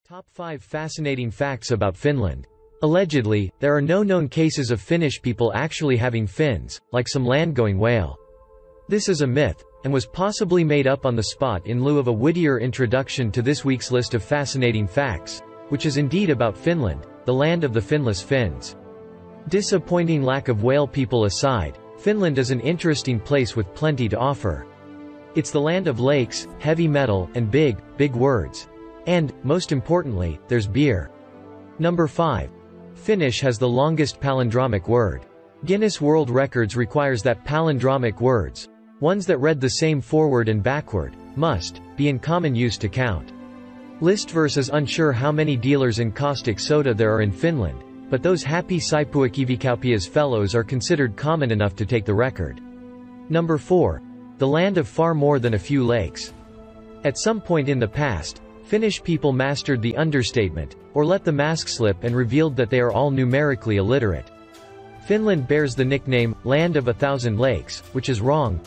Top 5 fascinating facts about Finland. Allegedly, there are no known cases of Finnish people actually having fins, like some land-going whale. This is a myth, and was possibly made up on the spot in lieu of a wittier introduction to this week's list of fascinating facts, which is indeed about Finland, the land of the finless Finns. Disappointing lack of whale people aside, Finland is an interesting place with plenty to offer. It's the land of lakes, heavy metal, and big words. And, most importantly, there's beer. Number 5. Finnish has the longest palindromic word. Guinness World Records requires that palindromic words, ones that read the same forward and backward, must be in common use to count. Listverse is unsure how many dealers in caustic soda there are in Finland, but those happy Saipuakivikaupias fellows are considered common enough to take the record. Number 4. The land of far more than a few lakes. At some point in the past, Finnish people mastered the understatement, or let the mask slip and revealed that they are all numerically illiterate. Finland bears the nickname, Land of 1,000 Lakes, which is wrong.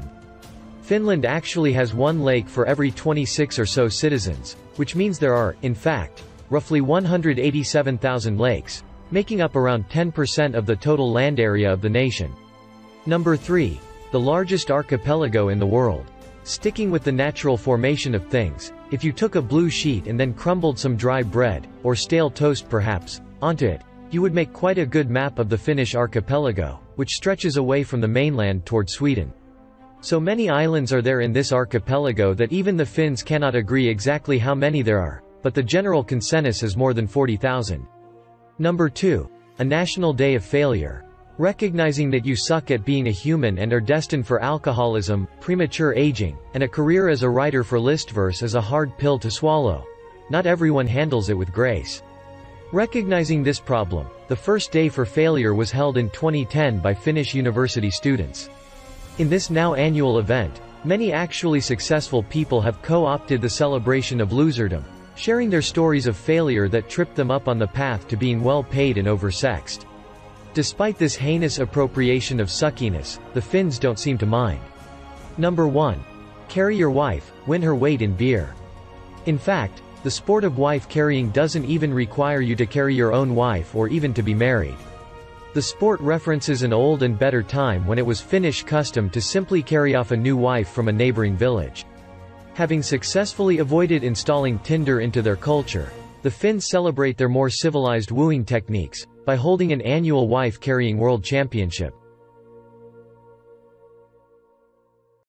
Finland actually has one lake for every 26 or so citizens, which means there are, in fact, roughly 187,000 lakes, making up around 10% of the total land area of the nation. Number 3. The largest archipelago in the world. Sticking with the natural formation of things, if you took a blue sheet and then crumbled some dry bread, or stale toast perhaps, onto it, you would make quite a good map of the Finnish archipelago, which stretches away from the mainland toward Sweden. So many islands are there in this archipelago that even the Finns cannot agree exactly how many there are, but the general consensus is more than 40,000. Number 2. A national day of failure. Recognizing that you suck at being a human and are destined for alcoholism, premature aging, and a career as a writer for Listverse is a hard pill to swallow. Not everyone handles it with grace. Recognizing this problem, the first day for failure was held in 2010 by Finnish university students. In this now annual event, many actually successful people have co-opted the celebration of loserdom, sharing their stories of failure that tripped them up on the path to being well paid and oversexed. Despite this heinous appropriation of suckiness, the Finns don't seem to mind. Number 1. Carry your wife, win her weight in beer. In fact, the sport of wife carrying doesn't even require you to carry your own wife or even to be married. The sport references an old and better time when it was Finnish custom to simply carry off a new wife from a neighboring village. Having successfully avoided installing Tinder into their culture, the Finns celebrate their more civilized wooing techniques by holding an annual wife-carrying world championship.